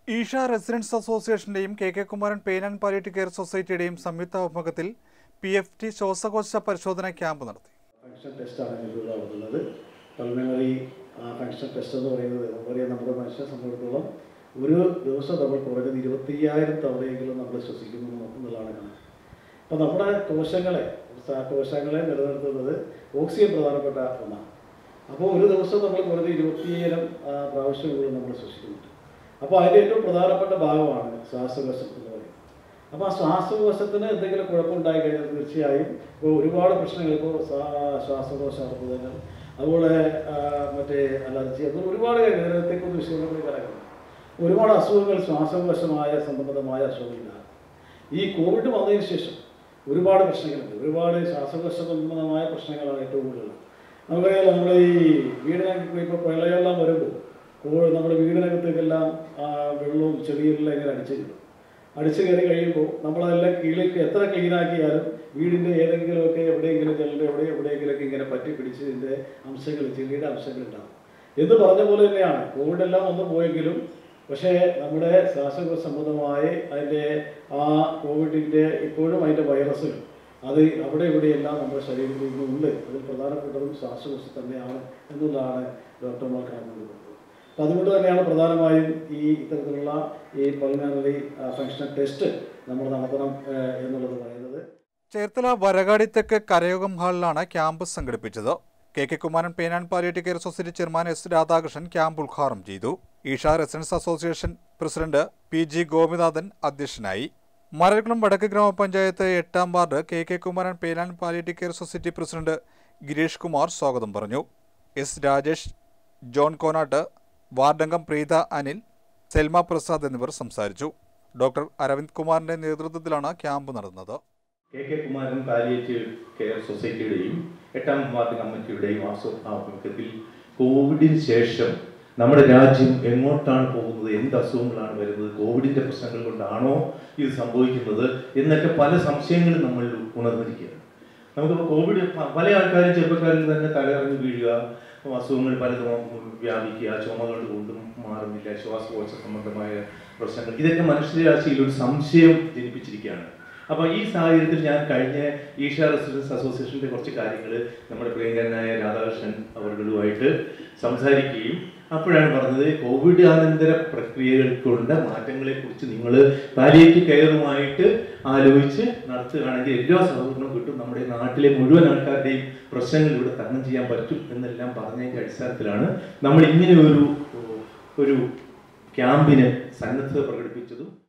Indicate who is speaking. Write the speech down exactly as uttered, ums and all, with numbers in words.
Speaker 1: Isha residence അസോസിയേഷന്റെയും K K Kumaran pain and palliative care സൊസൈറ്റിയുടെയും സംയുക്ത ആഭിമുഖ്യത്തിൽ പി എഫ് ടി ശ്വാസകോശ പരിശോധന ക്യാമ്പ് നടത്തി.
Speaker 2: ഫങ്ഷൻ ടെസ്റ്റാണ് ഇതിലൂടെ നടത്തുന്നത്. പൾമണറി ഫങ്ഷൻ ടെസ്റ്റ് എന്ന് പറയുന്നത് നമുക്കറിയാം, നമ്മുടെ മനുഷ്യനെ സംബന്ധിച്ചിടത്തോളം ഒരു ദിവസം നമ്മൾ കുറഞ്ഞത് ഇരുപത്തയ്യായിരം തവണയെങ്കിലും നമ്മൾ ശ്വസിക്കുന്നു എന്നുള്ളതാണ് കണക്ക്. അപ്പോൾ നമ്മുടെ കോശങ്ങളെ കോശങ്ങളെ നിലനിർത്തുന്നത് ഓക്സിജൻ പ്രധാനപ്പെട്ട ഒന്നാണ്. അപ്പോൾ ഒരു ദിവസം നമ്മൾ കുറഞ്ഞത് ഇരുപത്തിയ്യായിരം പ്രാവശ്യമെങ്കിലും നമ്മൾ ശ്വസിക്കുന്നുണ്ട്. അപ്പോൾ അതിൻ്റെ ഏറ്റവും പ്രധാനപ്പെട്ട ഭാഗമാണ് ശ്വാസകോശം എന്ന് പറയുന്നത്. അപ്പോൾ ആ ശ്വാസകോശത്തിന് എന്തെങ്കിലും കുഴപ്പമുണ്ടായി കഴിഞ്ഞാൽ തീർച്ചയായും ഇപ്പോൾ ഒരുപാട് പ്രശ്നങ്ങൾ, ഇപ്പോൾ ശ്വാസകോശ അർബുദങ്ങൾ, അതുപോലെ മറ്റേ അലർജി, അതുപോലെ ഒരുപാട് ഹൃദയത്തെക്കുറിച്ച് വിഷയങ്ങൾ കിടക്കുന്നു. ഒരുപാട് അസുഖങ്ങൾ ശ്വാസകോശമായ സംബന്ധമായ അസുഖങ്ങളാണ്. ഈ കോവിഡ് വന്നതിന് ശേഷം ഒരുപാട് പ്രശ്നങ്ങളുണ്ട്. ഒരുപാട് ശ്വാസകോശ സംബന്ധമായ പ്രശ്നങ്ങളാണ് ഏറ്റവും കൂടുതൽ. നമുക്കറിയാം, നമ്മൾ ഈ വീടിനകത്ത് ഇപ്പോൾ പ്രളയമെല്ലാം വരുമ്പോൾ നമ്മുടെ വീടിനകത്തേക്കെല്ലാം വെള്ളവും ചെടിയെല്ലാം ഇങ്ങനെ അടിച്ചു കയറും. അടിച്ചു കയറി കഴിയുമ്പോൾ നമ്മളതെല്ലാം കീഴിലേക്ക് എത്ര ക്ലീനാക്കിയാലും വീടിൻ്റെ ഏതെങ്കിലുമൊക്കെ എവിടെയെങ്കിലും ചെല്ലുമ്പോൾ എവിടെ എവിടെയെങ്കിലുമൊക്കെ ഇങ്ങനെ പറ്റി പിടിച്ചതിൻ്റെ അംശങ്ങൾ, ചെടിയുടെ അംശങ്ങൾ ഉണ്ടാകും. എന്ന് പറഞ്ഞ പോലെ തന്നെയാണ് കോവിഡെല്ലാം വന്നു പോയെങ്കിലും, പക്ഷേ നമ്മുടെ ശ്വാസകോശ സംബന്ധമായി അതിൻ്റെ ആ കോവിഡിൻ്റെ ഇപ്പോഴും അതിൻ്റെ വൈറസുകൾ അത് അവിടെ ഇവിടെയെല്ലാം നമ്മുടെ ശരീരത്തിൽ നിന്നുണ്ട്. അതിൽ പ്രധാനപ്പെട്ടതും ശ്വാസകോശം തന്നെയാണ് എന്നുള്ളതാണ് ഡോക്ടർമാർ കാണുന്നത്. അപ്പം അതുകൊണ്ട് തന്നെയാണ് പ്രധാനമായും ഈ ഇത്തരത്തിലുള്ള ഈ പൾമണറി ഫങ്ഷൻ ടെസ്റ്റ് നമ്മൾ നടത്തണം എന്നുള്ളത് പറയുന്നത്.
Speaker 1: ചേർത്തല വരകാടിത്തെക്ക് കരയോഗം ഹാളിലാണ് ക്യാമ്പ് സംഘടിപ്പിച്ചത്. K K Kumaran pain and palliative care society chairman S Radhakrishnan camp ഉദ്ഘാടനം ചെയ്തു. Eesha residence association president P G Gopinathan അധ്യക്ഷനായി. മരക്കുളം വടക്ക് ഗ്രാമപഞ്ചായത്ത് എട്ടാം ward K K Kumaran pain and palliative care society president Girish Kumar സ്വാഗതം പറഞ്ഞു. എസ് രാജേഷ്, ജോൺ കോനാട്ട്, വാർഡംഗം പ്രീത അനിൽ, സെൽമ പ്രസാദ് എന്നിവർ സംസാരിച്ചു. ഡോക്ടർ അരവിന്ദ് കുമാറിന്റെ നേതൃത്വത്തിലാണ് ക്യാമ്പ് നടന്നത്.
Speaker 3: K K Kumaran palliative care സൊസൈറ്റിയുടെയും എട്ടാം വാർഡ് കമ്മിറ്റിയുടെയും ആഭിമുഖ്യത്തിൽ കോവിഡിന് ശേഷം നമ്മുടെ രാജ്യം എങ്ങോട്ടാണ് പോകുന്നത്, എന്ത് അസുഖങ്ങളാണ് വരുന്നത്, കോവിഡിൻ്റെ പ്രശ്നങ്ങൾ കൊണ്ടാണോ ഇത് സംഭവിക്കുന്നത് എന്നൊക്കെ പല സംശയങ്ങളും നമ്മൾ ഉണർന്നിരിക്കുകയാണ്. നമുക്കിപ്പോൾ കോവിഡ് പല ആൾക്കാരും ചെറുപ്പക്കാരിൽ തന്നെ തലയിറങ്ങി വീഴുക, അസുഖങ്ങൾ പലതും വ്യാപിക്കുക, ചുമകൾ കൊണ്ടും മാറുന്നില്ല, ശ്വാസകോശ സംബന്ധമായ പ്രശ്നങ്ങൾ, ഇതൊക്കെ മനുഷ്യരാശിയിൽ ഒരു സംശയം ജനിപ്പിച്ചിരിക്കുകയാണ്. അപ്പോൾ ഈ സാഹചര്യത്തിൽ ഞാൻ കഴിഞ്ഞ ഈഷ റെസിഡൻസ് അസോസിയേഷൻ്റെ കുറച്ച് കാര്യങ്ങൾ നമ്മുടെ പ്രിയങ്കരനായ രാധാകൃഷ്ണൻ അവர்களுമായിട്ട് സംസാരിക്കുകയും അപ്പോഴാണ് പറഞ്ഞത്, കോവിഡ് ആനന്തര പ്രക്രിയകൾക്കുള്ള മാറ്റങ്ങളെക്കുറിച്ച് നിങ്ങൾ പാലിയേറ്റീവ് കെയറുമായിട്ട് ആലോചിച്ച് നടത്തുകയാണെങ്കിൽ എല്ലാ സഹകരണവും കിട്ടും, നമ്മുടെ നാട്ടിലെ മുഴുവൻ ആൾക്കാരുടെയും പ്രശ്നങ്ങൾ ഇവിടെ തരണം ചെയ്യാൻ പറ്റും എന്നെല്ലാം പറഞ്ഞതിൻ്റെ അടിസ്ഥാനത്തിലാണ് നമ്മൾ ഇങ്ങനെ ഒരു ഒരു ക്യാമ്പിന് സന്നദ്ധത പ്രകടിപ്പിച്ചതും